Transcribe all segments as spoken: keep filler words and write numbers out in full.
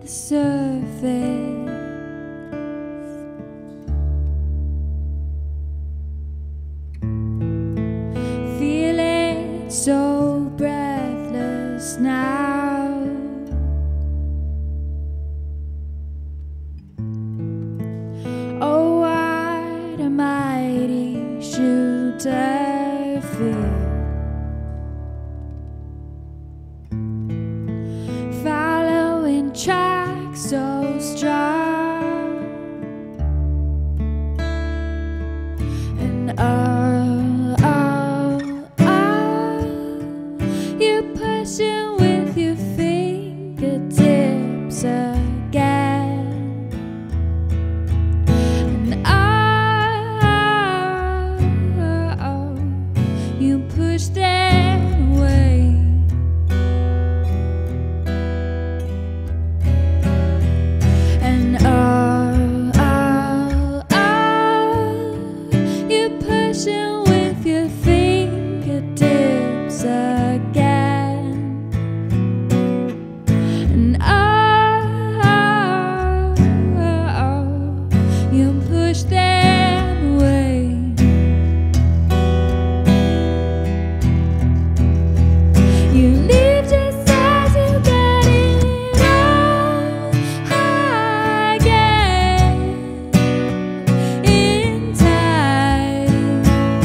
the surface. Feeling so breathless now. Oh, what a mighty shooter feel. Following tracks so strong, and oh, oh, oh, you're pushing with your fingertips again, and oh, oh, oh, you push them away. With your fingertips again, and oh, oh, oh, you push them away. You leave just as you get it all again in time.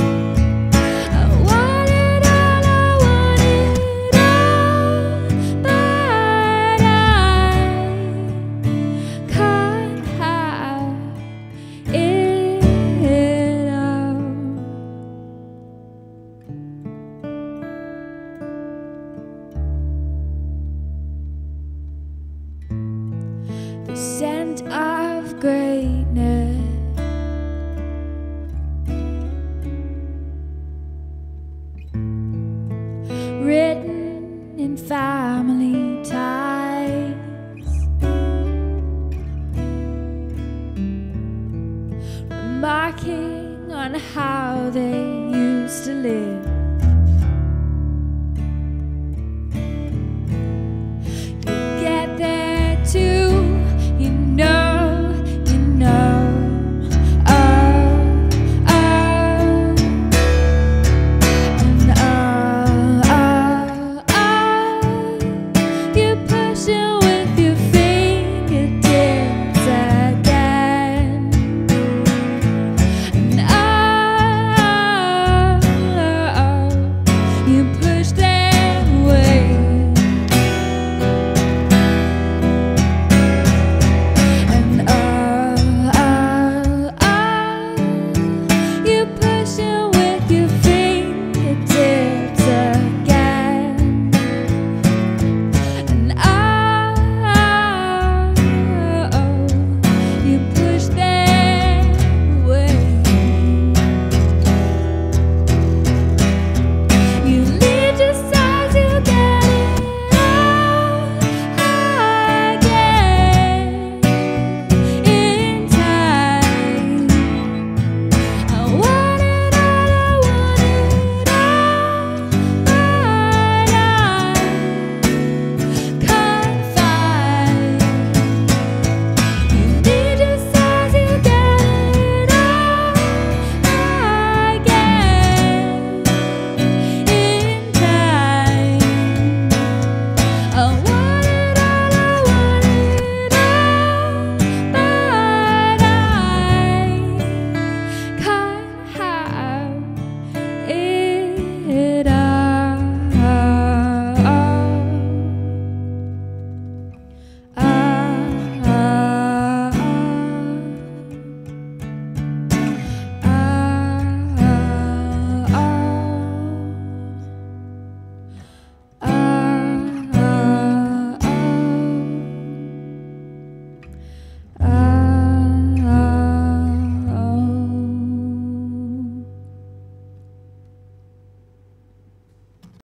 The scent of greatness, written in family ties, remarking on how they used to live.